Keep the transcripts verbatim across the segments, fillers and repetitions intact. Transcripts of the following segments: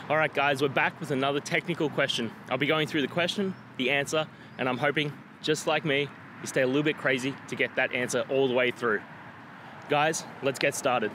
All right guys, we're back with another technical question. I'll be going through the question, the answer, and I'm hoping, just like me, you stay a little bit crazy to get that answer all the way through. Guys, let's get started.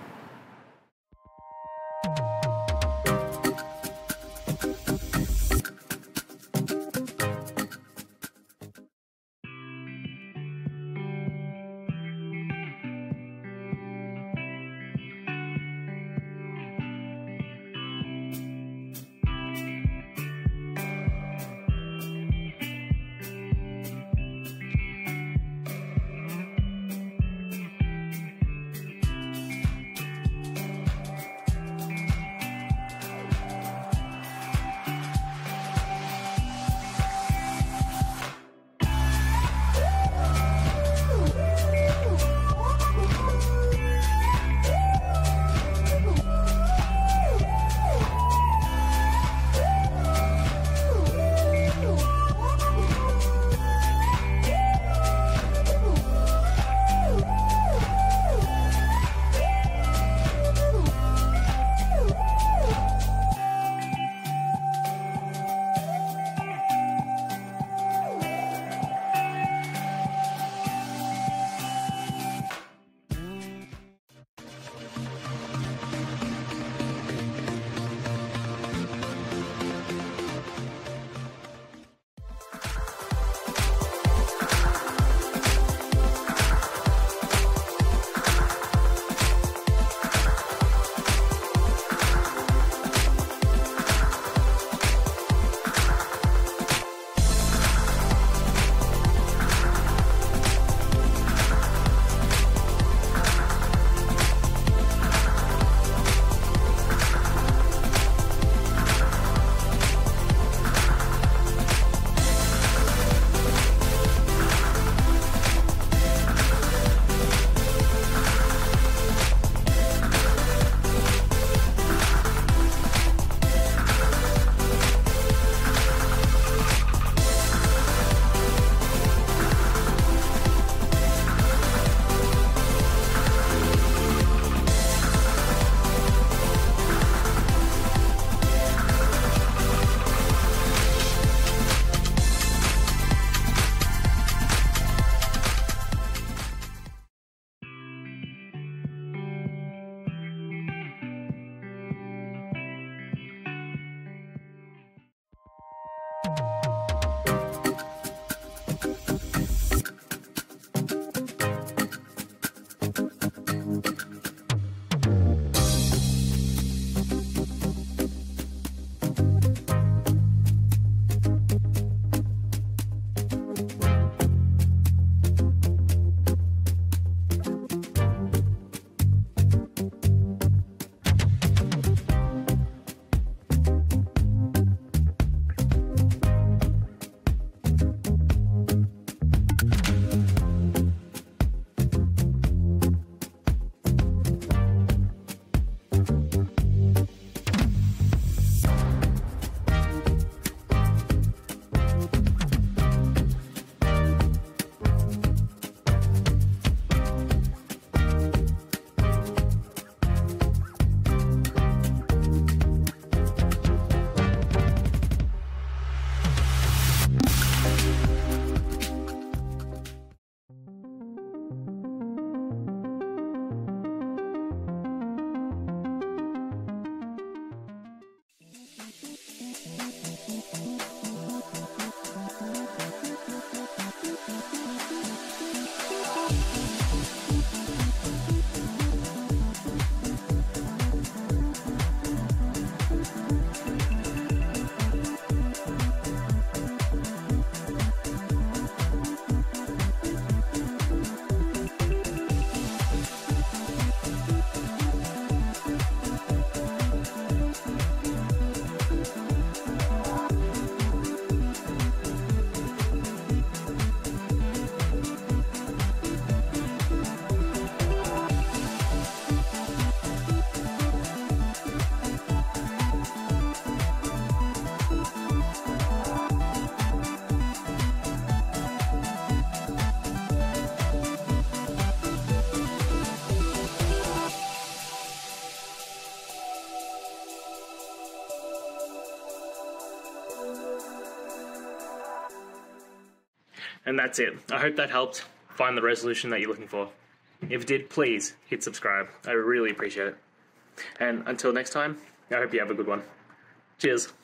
And that's it. I hope that helped find the resolution that you're looking for. If it did, please hit subscribe. I really appreciate it. And until next time, I hope you have a good one. Cheers.